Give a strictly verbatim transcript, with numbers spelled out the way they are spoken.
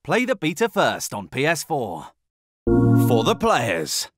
Play the beta first on P S four. For the players.